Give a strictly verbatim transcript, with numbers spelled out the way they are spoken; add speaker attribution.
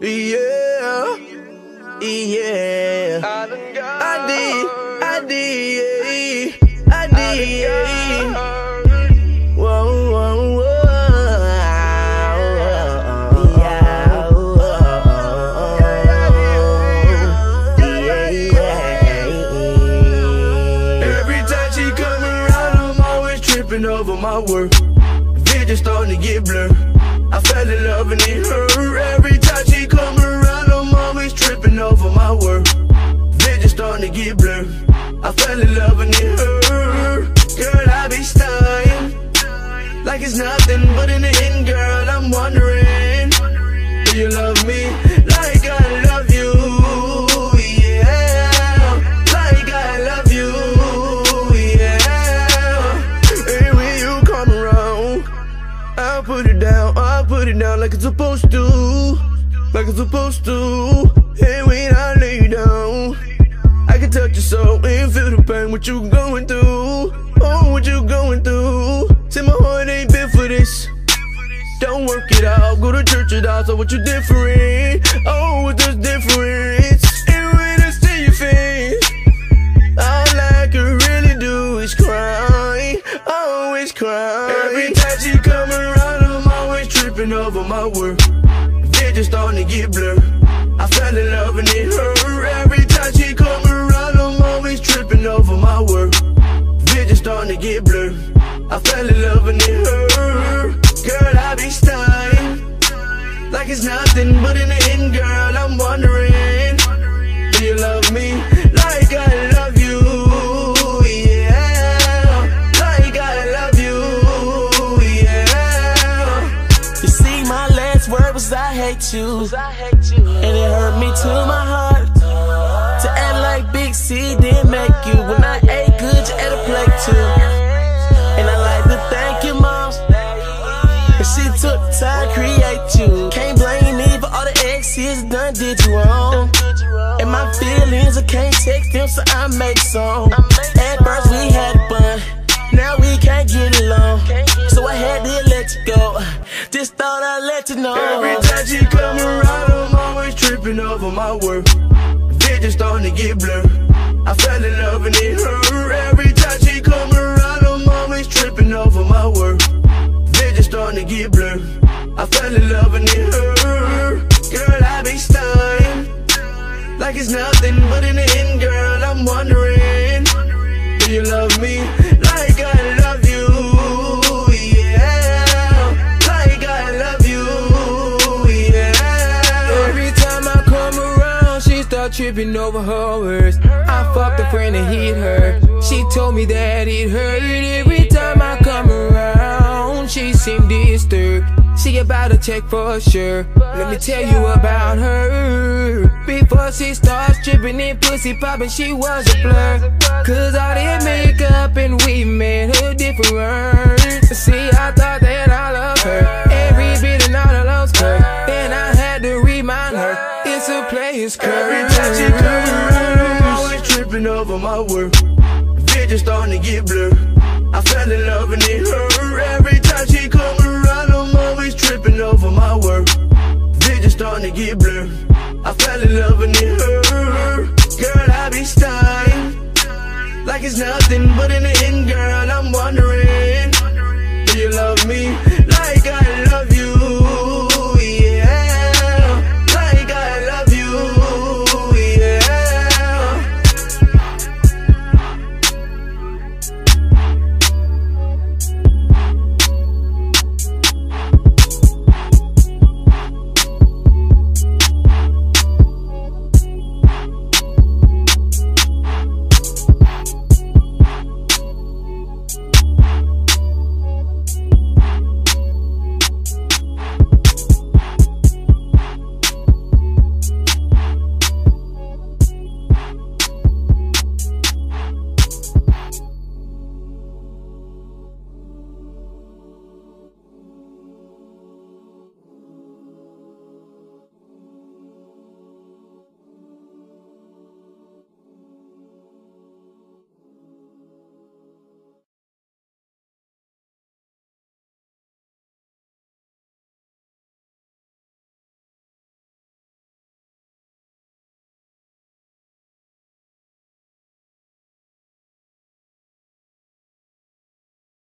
Speaker 1: Yeah, yeah. I did, I did, I did. Whoa, whoa, whoa. Yeah, yeah. Every time she come around, I'm always tripping over my work. Vision starting to get blurred. I fell in love and it hurt. Every time she come around, I'm always tripping over my work. Vision starting to get blurred. I fell in love and it hurt. Girl, I be stunned like it's nothing, but in the end, girl, I'm wondering, do you love me like I love you? Yeah, like I love you. Yeah, and when you come around, I'll put it down, I'll put it down like it's supposed to, like it's supposed to. And when I lay down, I can touch your soul and feel the pain, what you going through, oh, what you going through. Say my heart ain't built for this, don't work it out, go to church it out, so what you different, oh, what there's difference. And when I see your face, all I can really do is cry, always cry. Every time she come around, I'm always tripping over my work. Vision starting to get blurred. I fell in love and it hurt. Every time she come around, I'm always tripping over my work. Vision starting to get blurred. I fell in love and it hurt. Girl, I be stunned like it's nothing, but in the end, girl, I'm wondering, do you love me like I love you? Yeah, like I love you. Yeah.
Speaker 2: You see, my last word was I hate you, and it hurt me to my heart to act like Big C didn't make you. When I ate good, you ate a plate too. And I like to thank you, mom, cause she took the time to create you. Can't blame me for all the exes done did you wrong. And my feelings, I can't text them, so I make some. At first we had fun, now we can't get along, so I had to let you go. Just thought I'd let you know.
Speaker 1: Every time she come around, I'm always tripping over my work. Vision starting to get blurred. I fell in love and it hurt. Every time she come around, I'm always tripping over my work. Vision starting to get blurred. I fell in love and it hurt. Girl, I be stunned like it's nothing, but in the end, girl, I'm wondering, do you love me like I love you? Yeah, like I love you. Yeah.
Speaker 3: Every time I come around, she start tripping over her words. I fucked a friend and hit her. She told me that it hurt. Every time I come around, she seemed disturbed. She about to check for sure. Let me tell you about her. Before she starts tripping and pussy popping, she was a blur. Cause all that makeup and we made her different. See, I thought that I loved her, every bit and all the love's her. Then I had to remind her, it's a player's curse.
Speaker 1: Every time she come around, I'm always tripping over my work. Vision starting to get blurred. I fell in love and it hurt. Every time she come around, I'm always tripping over my work. Vision starting to get blurred. I fell in love and it hurt. Girl, I be stunned like it's nothing, but in the end, girl, I'm wondering, do you love me